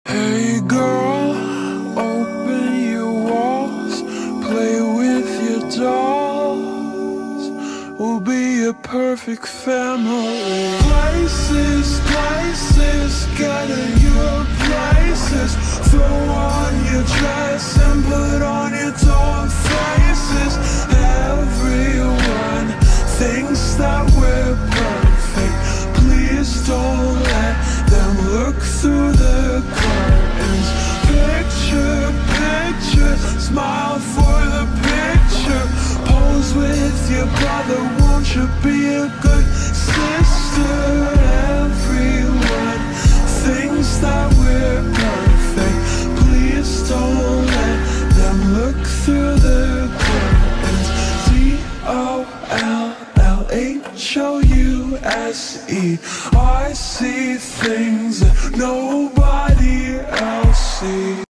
Hey girl, open your walls, play with your dolls. We'll be a perfect family. Places, get in your places. Throw on your dress and put on your doll faces. Everyone thinks that we're perfect. Please don't let them look through the curtains. Picture, smile for the picture. Pose with your brother, won't you be a good sister? Everyone thinks that we're perfect. Please don't let them look through the curtains. Dollhouse. I see things that nobody else sees.